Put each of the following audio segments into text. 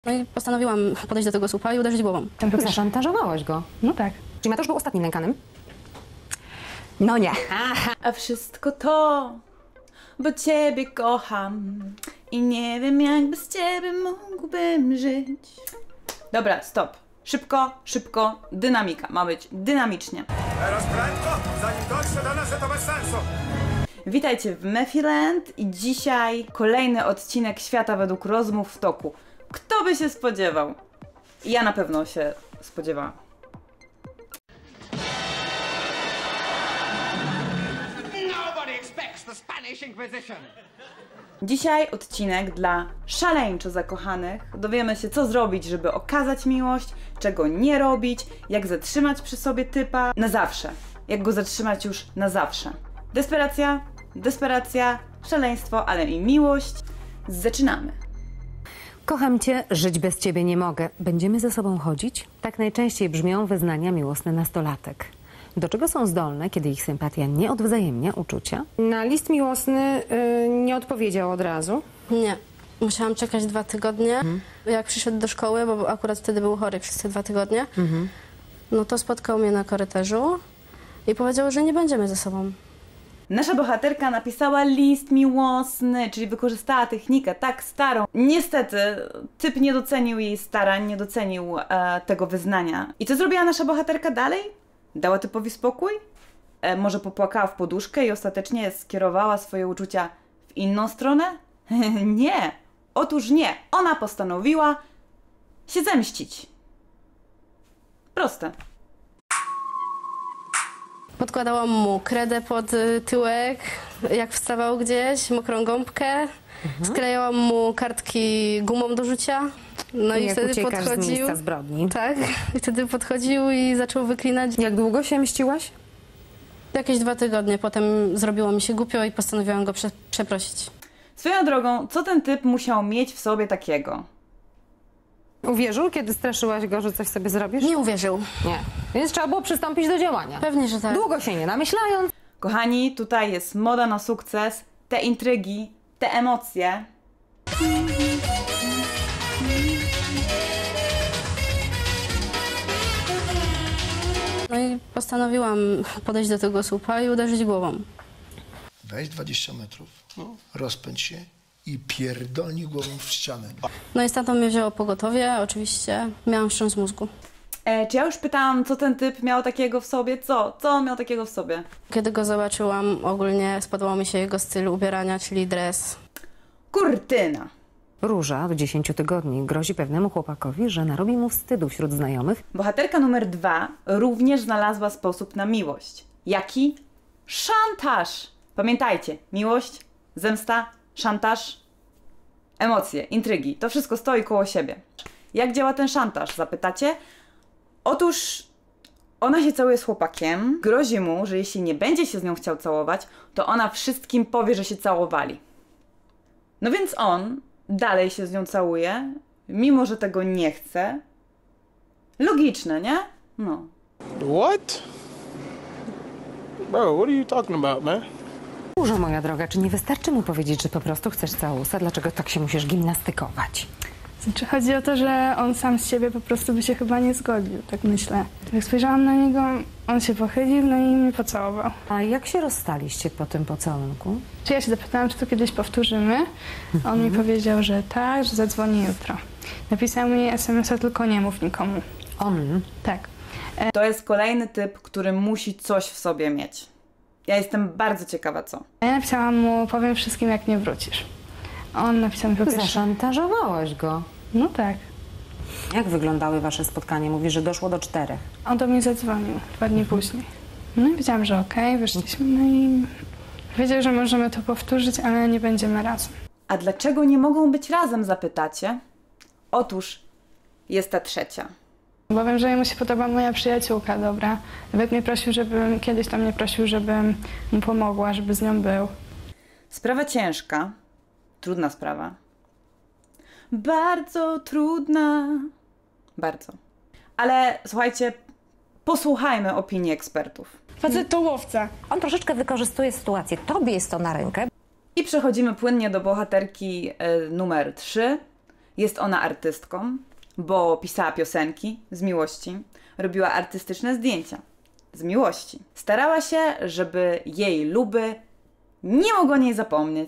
No i postanowiłam podejść do tego słupa i uderzyć głową. Zaszantażowałaś go? No tak. Czyli Mateusz był ostatnim nękanym? No nie. A wszystko to, bo ciebie kocham i nie wiem, jak bez ciebie mógłbym żyć. Dobra, stop. Szybko, szybko, dynamika. Ma być dynamicznie. Teraz prędko, zanim dotrze do nas, że to bez sensu. Witajcie w Mephiland i dzisiaj kolejny odcinek Świata według rozmów w toku. Kto by się spodziewał? Ja na pewno się spodziewałam. Nobody expects the Spanish Inquisition. Dzisiaj odcinek dla szaleńczo zakochanych. Dowiemy się, co zrobić, żeby okazać miłość, czego nie robić, jak zatrzymać przy sobie typa na zawsze. Jak go zatrzymać już na zawsze. Desperacja, desperacja, szaleństwo, ale i miłość. Zaczynamy. Kocham cię, żyć bez ciebie nie mogę. Będziemy ze sobą chodzić? Tak najczęściej brzmią wyznania miłosne nastolatek. Do czego są zdolne, kiedy ich sympatia nie odwzajemnia uczucia? Na list miłosny nie odpowiedział od razu. Nie. Musiałam czekać 2 tygodnie. Jak przyszedł do szkoły, bo akurat wtedy był chory przez te 2 tygodnie, no to spotkał mnie na korytarzu i powiedział, że nie będziemy ze sobą. Nasza bohaterka napisała list miłosny, czyli wykorzystała technikę tak starą. Niestety, typ nie docenił jej starań, nie docenił tego wyznania. I co zrobiła nasza bohaterka dalej? Dała typowi spokój? Może popłakała w poduszkę i ostatecznie skierowała swoje uczucia w inną stronę? Nie! Otóż nie! Ona postanowiła się zemścić. Proste. Podkładałam mu kredę pod tyłek, jak wstawał gdzieś, mokrą gąbkę. Sklejałam mu kartki gumą do rzucia. No i Jak wtedy uciekasz podchodził. z miejsca zbrodni. Tak. I wtedy podchodził i zaczął wyklinać. Jak długo się mściłaś? Jakieś 2 tygodnie potem zrobiło mi się głupio i postanowiłam go przeprosić. Swoją drogą, co ten typ musiał mieć w sobie takiego? Uwierzył, kiedy straszyłaś go, że coś sobie zrobisz? Nie uwierzył. Nie. Więc trzeba było przystąpić do działania. Pewnie, że tak. Długo się nie namyślając. Kochani, tutaj jest moda na sukces, te intrygi, te emocje. No i postanowiłam podejść do tego słupa i uderzyć głową. Weź 20 metrów, rozpędź się i pierdolnij głową w ścianę. No i stamtąd mnie wzięło pogotowie, oczywiście. Miałam wstrząs mózgu. Czy ja już pytałam, co ten typ miał takiego w sobie? Co? Co on miał takiego w sobie? Kiedy go zobaczyłam, ogólnie spodobał mi się jego styl ubierania, czyli dres. Kurtyna. Róża od 10 tygodni grozi pewnemu chłopakowi, że narobi mu wstydu wśród znajomych. Bohaterka numer 2 również znalazła sposób na miłość. Jaki? Szantaż. Pamiętajcie, miłość, zemsta, szantaż, emocje, intrygi. To wszystko stoi koło siebie. Jak działa ten szantaż, zapytacie? Otóż ona się całuje z chłopakiem, grozi mu, że jeśli nie będzie się z nią chciał całować, to ona wszystkim powie, że się całowali. No więc on dalej się z nią całuje, mimo że tego nie chce. Logiczne, nie? No. What? Bro, what are you talking about, man? Różo, moja droga, czy nie wystarczy mu powiedzieć, że po prostu chcesz całusa? Dlaczego tak się musisz gimnastykować? Znaczy, chodzi o to, że on sam z siebie po prostu by się chyba nie zgodził, tak myślę. Jak spojrzałam na niego, on się pochylił, no i mnie pocałował. A jak się rozstaliście po tym pocałunku? Czy ja się zapytałam, czy to kiedyś powtórzymy? On mi powiedział, że tak, że zadzwoni jutro. Napisał mi SMS-a, tylko nie mów nikomu. On? Tak. To jest kolejny typ, który musi coś w sobie mieć. Ja jestem bardzo ciekawa, co. A ja napisałam mu, powiem wszystkim, jak nie wrócisz. On napisał mi po pierwsze... Zaszantażowałaś go. No tak. Jak wyglądały wasze spotkania? Mówisz, że doszło do 4. On do mnie zadzwonił 2 dni później. No i powiedziałam, że okej, wyszliśmy, no i wiedział, że możemy to powtórzyć, ale nie będziemy razem. A dlaczego nie mogą być razem, zapytacie? Otóż jest ta trzecia. Bo wiem, że jemu się podoba moja przyjaciółka, dobra. Nawet mnie prosił, kiedyś tam mnie prosił, żebym mu pomogła, żeby z nią był. Sprawa ciężka, trudna sprawa. Bardzo trudna. Bardzo. Ale słuchajcie, posłuchajmy opinii ekspertów. Facet to łowca. On troszeczkę wykorzystuje sytuację. Tobie jest to na rękę. I przechodzimy płynnie do bohaterki numer 3. Jest ona artystką, bo pisała piosenki z miłości, robiła artystyczne zdjęcia z miłości. Starała się, żeby jej luby nie mogło o niej zapomnieć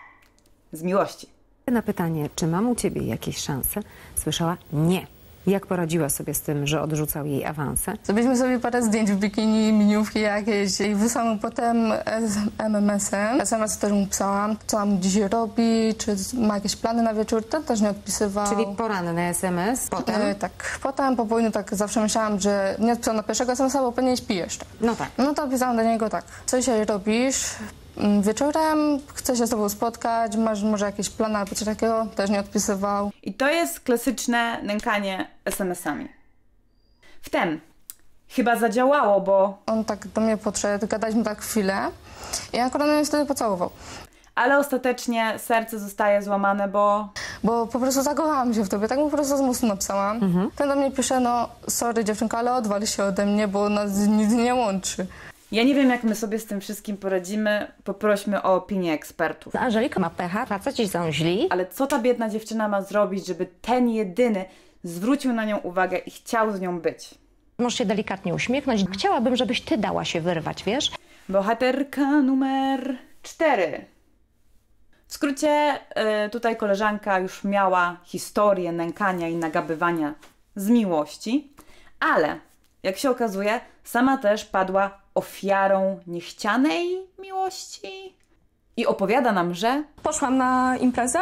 z miłości. Na pytanie, czy mam u ciebie jakieś szanse, słyszała nie. Jak poradziła sobie z tym, że odrzucał jej awanse? Zrobiliśmy sobie parę zdjęć w bikini, miniówki jakieś i wysłałam potem MMS-em. SMS też mu pisałam, co mam dzisiaj robi, czy ma jakieś plany na wieczór, ten też nie odpisywał. Czyli poranny SMS, potem? Tak, potem po południu tak zawsze myślałam, że nie odpisał na pierwszego SMS-a, bo pewnie śpi jeszcze. No tak. No to pisałam do niego tak, co dzisiaj robisz? Wieczorem chcę się z tobą spotkać, masz może jakieś plany albo coś takiego? Też nie odpisywał. I to jest klasyczne nękanie SMS-ami. Wtem chyba zadziałało, bo... On tak do mnie podszedł, gadaliśmy tak chwilę i akurat mnie wtedy pocałował. Ale ostatecznie serce zostaje złamane, bo... Bo po prostu zakochałam się w tobie, tak mu po prostu z mostu napisałam. Ten do mnie pisze, no sorry dziewczynka, ale odwal się ode mnie, bo nas nic nie łączy. Ja nie wiem, jak my sobie z tym wszystkim poradzimy. Poprośmy o opinię ekspertów. Angelika ma pecha, faceci są źli. Ale co ta biedna dziewczyna ma zrobić, żeby ten jedyny zwrócił na nią uwagę i chciał z nią być? Możesz się delikatnie uśmiechnąć. Chciałabym, żebyś ty dała się wyrwać, wiesz? Bohaterka numer 4. W skrócie, tutaj koleżanka już miała historię nękania i nagabywania z miłości, ale jak się okazuje, sama też padła ofiarą niechcianej miłości i opowiada nam, że... Poszłam na imprezę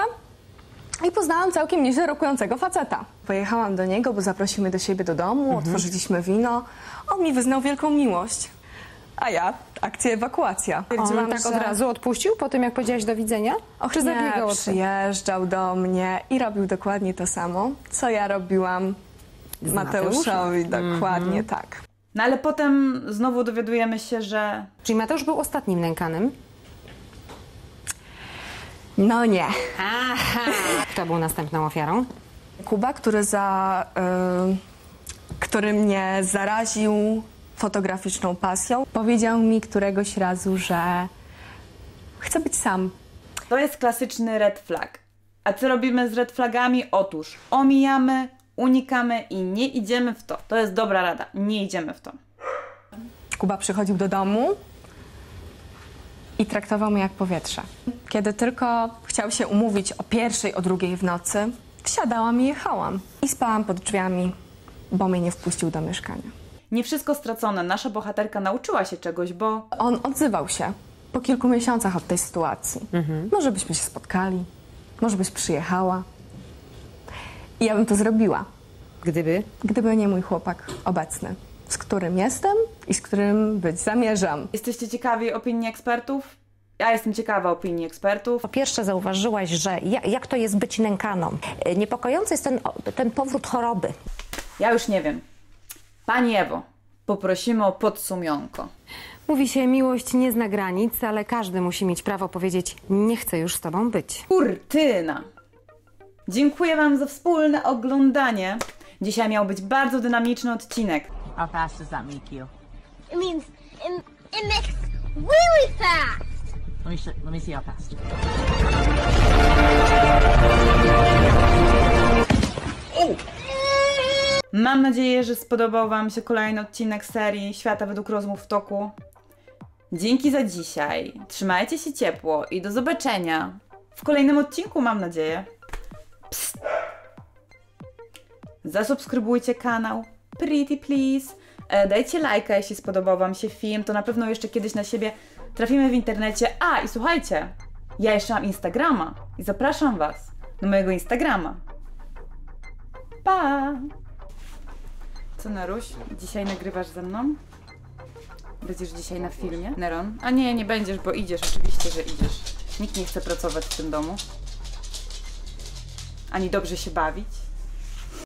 i poznałam całkiem nieźle rokującego faceta. Pojechałam do niego, bo zaprosił mnie do siebie do domu, otworzyliśmy wino. On mi wyznał wielką miłość, a ja akcja ewakuacja. On tak od razu odpuścił po tym, jak powiedziałaś do widzenia? Czy zabiegał o to? Przyjeżdżał do mnie i robił dokładnie to samo, co ja robiłam Mateuszowi. Dokładnie tak. No ale potem znowu dowiadujemy się, że... Czyli Mateusz był ostatnim nękanym? No nie. Aha! Kto był następną ofiarą? Kuba, który mnie zaraził fotograficzną pasją, powiedział mi któregoś razu, że chce być sam. To jest klasyczny red flag. A co robimy z red flagami? Otóż omijamy, unikamy i nie idziemy w to. To jest dobra rada. Nie idziemy w to. Kuba przychodził do domu i traktował mnie jak powietrze. Kiedy tylko chciał się umówić o 1:00, o 2:00 w nocy, wsiadałam i jechałam. I spałam pod drzwiami, bo mnie nie wpuścił do mieszkania. Nie wszystko stracone. Nasza bohaterka nauczyła się czegoś, bo... On odzywał się po kilku miesiącach od tej sytuacji. Może byśmy się spotkali, może byś przyjechała. I ja bym to zrobiła. Gdyby nie mój chłopak obecny, z którym jestem i z którym być zamierzam. Jesteście ciekawi opinii ekspertów? Ja jestem ciekawa opinii ekspertów. Po pierwsze zauważyłaś, że jak to jest być nękaną. Niepokojący jest ten powrót choroby. Ja już nie wiem. Pani Ewo, poprosimy o podsumionko. Mówi się, miłość nie zna granic, ale każdy musi mieć prawo powiedzieć, nie chcę już z tobą być. Kurtyna! Dziękuję wam za wspólne oglądanie. Dzisiaj miał być bardzo dynamiczny odcinek. How fast does that make you? It means it makes really fast. Let me see how fast. Mam nadzieję, że spodobał wam się kolejny odcinek serii Świata według rozmów w toku. Dzięki za dzisiaj. Trzymajcie się ciepło i do zobaczenia w kolejnym odcinku, mam nadzieję. Psst. Zasubskrybujcie kanał, pretty please. Dajcie lajka, jeśli spodobał wam się film, to na pewno jeszcze kiedyś na siebie trafimy w internecie. A, i słuchajcie, ja jeszcze mam Instagrama i zapraszam was do mojego Instagrama. Pa! Co, Neruś? Dzisiaj nagrywasz ze mną? Będziesz dzisiaj na filmie, Neron? A nie, nie będziesz, bo idziesz, oczywiście, że idziesz. Nikt nie chce pracować w tym domu. Ani dobrze się bawić.